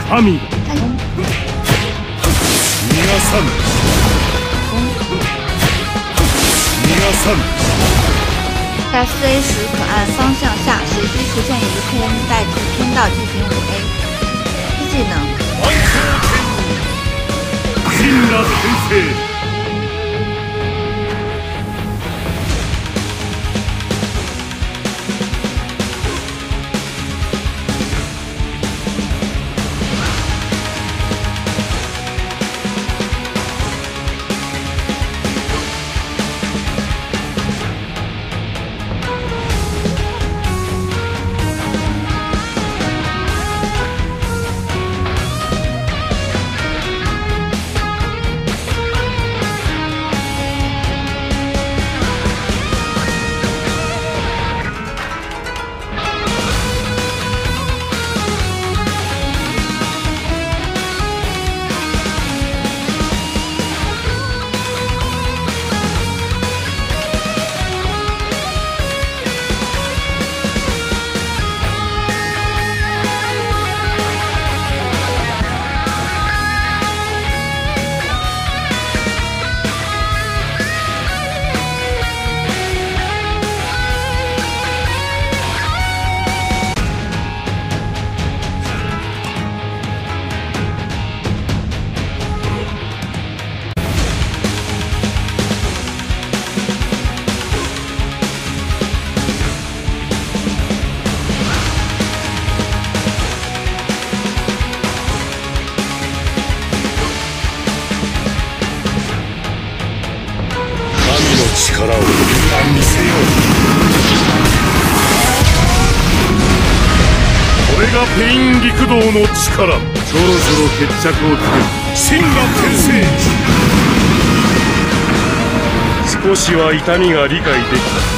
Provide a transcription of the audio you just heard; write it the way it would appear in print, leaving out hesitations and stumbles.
神。 逃がさん。逃がさん。 在4A 时可按方向下随机出现一个偏代替偏道进行5A。技能。 神羅転生。力を見せよう。これがペイン陸道の力。そろそろ決着をつける。神が転生。少しは痛みが理解できた。